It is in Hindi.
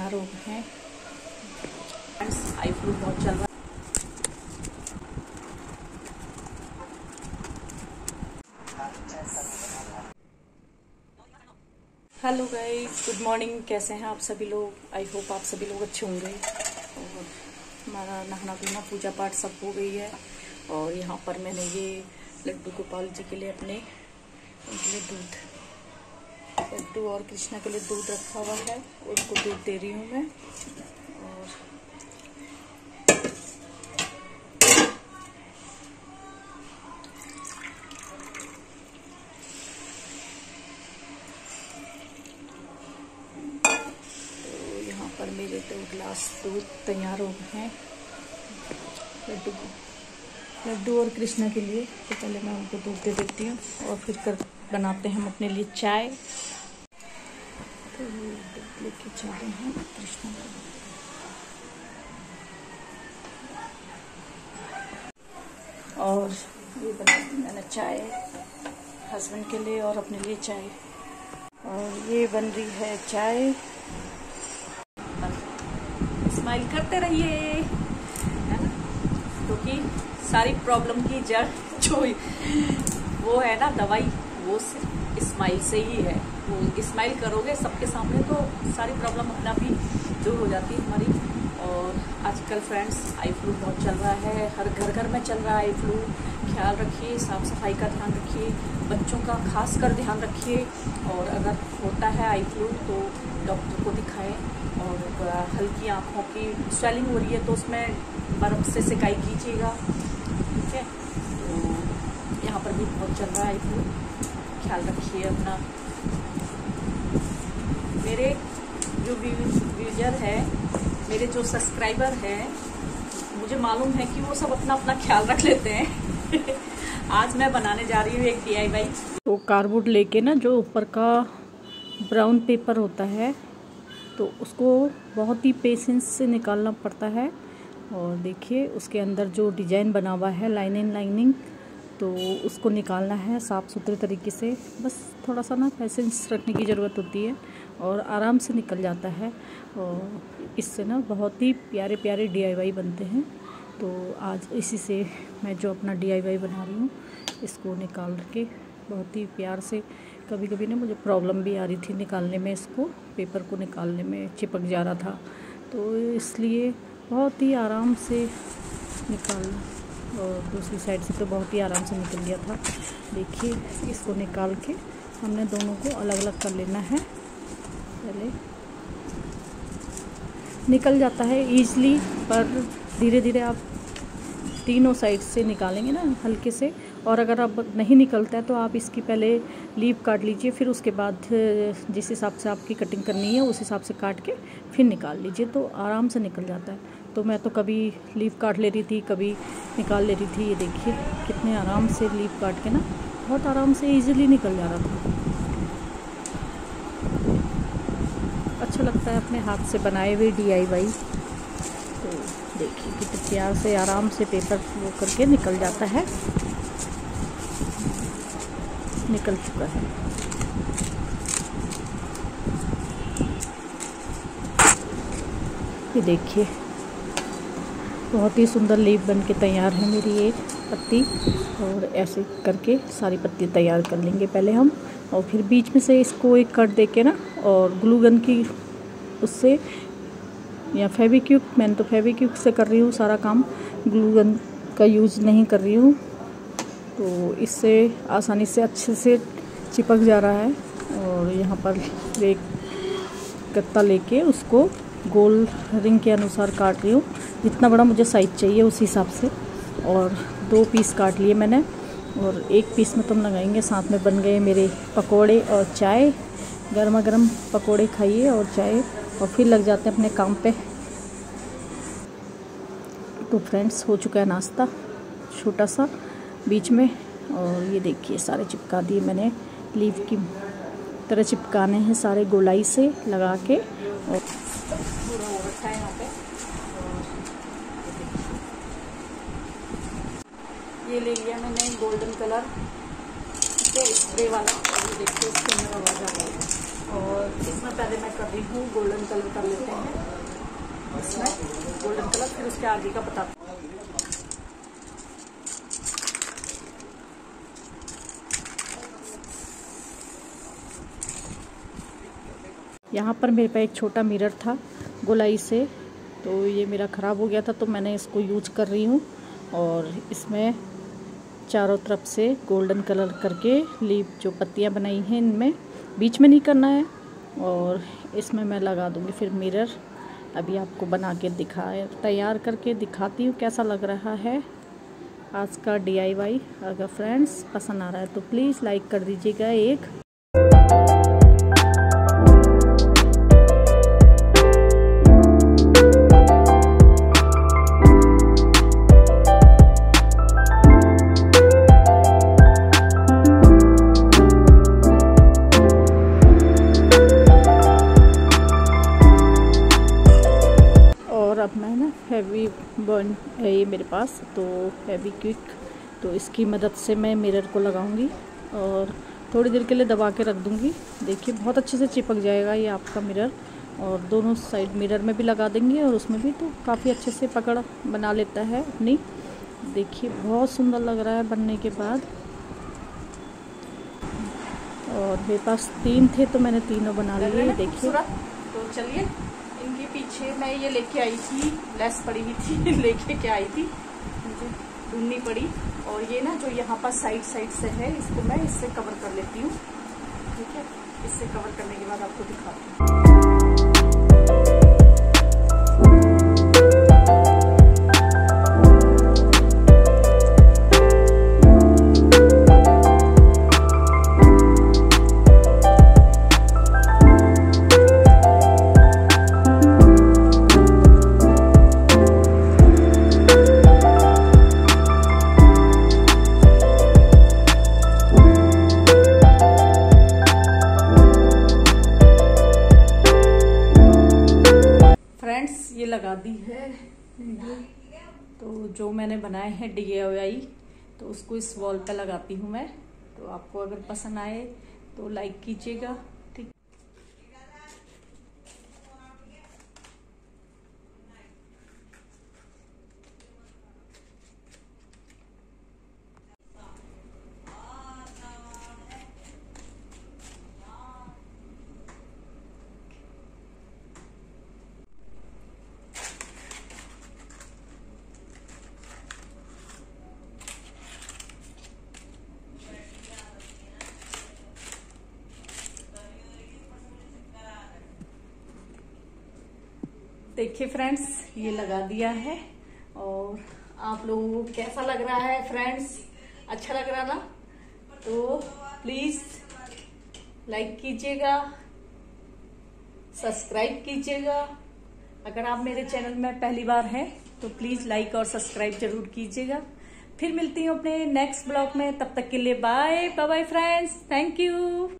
तैयार हो गए हैं। आई फ्लू बहुत चल रहा है। Hello guys, good morning. कैसे हैं आप सभी लोग? आई होप आप सभी लोग अच्छे होंगे। और हमारा नहाना पीना पूजा पाठ सब हो गई है। और यहाँ पर मैंने ये लड्डू गोपाल जी के लिए उनके लिए दूध, लड्डू और कृष्णा के लिए दूध रखा हुआ है, उनको दूध दे रही हूँ मैं। और पर मेरे 2 गिलास दूध तैयार हो गए हैं लड्डू और कृष्णा के लिए। तो पहले मैं उनको दूध दे देती हूँ और फिर बनाते हैं हम अपने लिए चाय। तो दूध लेके जा रहे हैं कृष्णा को। और ये बना दी मैंने चाय हस्बैंड के लिए और अपने लिए चाय। और ये बन रही है चाय। स्माइल करते रहिए, है ना, क्योंकि सारी प्रॉब्लम की जड़ जो वो है ना दवाई, वो सिर्फ स्माइल से ही है। वो स्माइल करोगे सबके सामने तो सारी प्रॉब्लम अपना भी दूर हो जाती है हमारी। और आजकल फ्रेंड्स आई फ्लू बहुत चल रहा है, हर घर में चल रहा है आई फ्लू। ख्याल रखिए, साफ सफाई का ध्यान रखिए, बच्चों का खास कर ध्यान रखिए। और अगर होता है आई फ्लू तो डॉक्टर को दिखाएं। और हल्की आँखों की स्वेलिंग हो रही है तो उसमें बर्फ से सिकाई कीजिएगा, ठीक है। तो यहाँ पर भी बहुत चल रहा है आई फ्लू, ख्याल रखिए अपना। मेरे जो व्यूजर है, मेरे जो सब्सक्राइबर हैं, मुझे मालूम है कि वो सब अपना अपना ख्याल रख लेते हैं। आज मैं बनाने जा रही हूँ एक DIY। तो कार्डबोर्ड लेके ना, जो ऊपर का ब्राउन पेपर होता है, तो उसको बहुत ही पेशेंस से निकालना पड़ता है। और देखिए उसके अंदर जो डिजाइन बना हुआ है लाइनिंग, तो उसको निकालना है साफ़ सुथरे तरीके से। बस थोड़ा सा ना पेशेंस रखने की ज़रूरत होती है और आराम से निकल जाता है। और इससे ना बहुत ही प्यारे प्यारे DIY बनते हैं। तो आज इसी से मैं जो अपना DIY बना रही हूँ, इसको निकाल के बहुत ही प्यार से। कभी कभी ना मुझे प्रॉब्लम भी आ रही थी निकालने में, इसको पेपर को निकालने में चिपक जा रहा था, तो इसलिए बहुत ही आराम से निकालना। और दूसरी साइड से तो बहुत ही आराम से निकल गया था। देखिए इसको निकाल के हमने दोनों को अलग अलग कर लेना है। पहले निकल जाता है ईज़िली, पर धीरे धीरे आप तीनों साइड से निकालेंगे ना हल्के से। और अगर अब नहीं निकलता है तो आप इसकी पहले लीफ काट लीजिए, फिर उसके बाद जिस हिसाब से आपकी कटिंग करनी है उस हिसाब से काट के फिर निकाल लीजिए, तो आराम से निकल जाता है। तो मैं तो कभी लीफ काट ले रही थी, कभी निकाल ले रही थी। ये देखिए कितने आराम से लीफ काट के ना बहुत आराम से ईज़िली निकल जा रहा था। अच्छा लगता है अपने हाथ से बनाए हुए DIY। तो देखिए कितने प्यार से आराम से पेपर वो करके निकल जाता है। निकल चुका है। ये देखिए बहुत ही सुंदर लीफ बन के तैयार है मेरी एक पत्ती। और ऐसे करके सारी पत्ती तैयार कर लेंगे पहले हम। और फिर बीच में से इसको एक कट दे के ना, और ग्लू गन की उससे या फेविक्विक, मैंने तो फेविक्विक से कर रही हूँ सारा काम, ग्लू गन का यूज़ नहीं कर रही हूँ। तो इससे आसानी से अच्छे से चिपक जा रहा है। और यहाँ पर एक गत्ता लेके उसको गोल रिंग के अनुसार काट रही हूँ, जितना बड़ा मुझे साइज चाहिए उस हिसाब से। और 2 पीस काट लिए मैंने, और 1 पीस में तुम लगाएंगे। साथ में बन गए मेरे पकोड़े और चाय। गर्मा गर्म पकोड़े खाइए और चाय, और फिर लग जाते हैं अपने काम पे। तो फ्रेंड्स हो चुका है नाश्ता छोटा सा बीच में। और ये देखिए सारे चिपका दिए मैंने, लीफ की तरह चिपकाने हैं सारे गोलाई से लगा के। और पूरा हो रखा है यहाँ पे। और ये ले लिया मैंने गोल्डन कलर, ठीक है, स्प्रे वाला। ये देखिए इसके अंदर आवाज़ आ रही है। और इसमें पहले मैं कर रही हूँ गोल्डन कलर कर लेते हैं। इसमें गोल्डन कलर, फिर उसके आगे का बताती हूँ। यहाँ पर मेरे पास एक छोटा मिरर था गोलाई से, तो ये मेरा ख़राब हो गया था, तो मैंने इसको यूज कर रही हूँ। और इसमें चारों तरफ से गोल्डन कलर करके लीफ जो पत्तियाँ बनाई हैं इनमें बीच में नहीं करना है, और इसमें मैं लगा दूँगी फिर मिरर। अभी आपको बना के तैयार करके दिखाती हूँ कैसा लग रहा है आज का DIY। अगर फ्रेंड्स पसंद आ रहा है तो प्लीज़ लाइक कर दीजिएगा एक। अब मैं ना हैवी बर्न है ये मेरे पास, तो हैवी क्विक, तो इसकी मदद से मैं मिरर को लगाऊंगी और थोड़ी देर के लिए दबा के रख दूंगी। देखिए बहुत अच्छे से चिपक जाएगा ये आपका मिरर, और दोनों साइड मिरर में भी लगा देंगे और उसमें भी, तो काफ़ी अच्छे से पकड़ बना लेता है अपनी। देखिए बहुत सुंदर लग रहा है बनने के बाद। और मेरे पास 3 थे तो मैंने तीनों बना लिए। देखिए तो चलिए, इनके पीछे मैं ये लेके आई थी, लेस पड़ी हुई थी लेके क्या आई थी, मुझे ढूंढनी पड़ी। और ये ना जो यहाँ पर साइड से है, इसको मैं इससे कवर कर लेती हूँ। ठीक है, इससे कवर करने के बाद आपको दिखाती हूँ। ये लगा दी है, तो जो मैंने बनाए हैं DIY, तो उसको इस वॉल पे लगाती हूँ मैं। तो आपको अगर पसंद आए तो लाइक कीजिएगा। ठीक, देखिए फ्रेंड्स, ये लगा दिया है। और आप लोगों को कैसा लग रहा है फ्रेंड्स? अच्छा लग रहा ना? तो प्लीज लाइक कीजिएगा, सब्सक्राइब कीजिएगा। अगर आप मेरे चैनल में पहली बार हैं तो प्लीज लाइक और सब्सक्राइब जरूर कीजिएगा। फिर मिलती हूँ अपने नेक्स्ट ब्लॉग में, तब तक के लिए bye bye friends, thank you.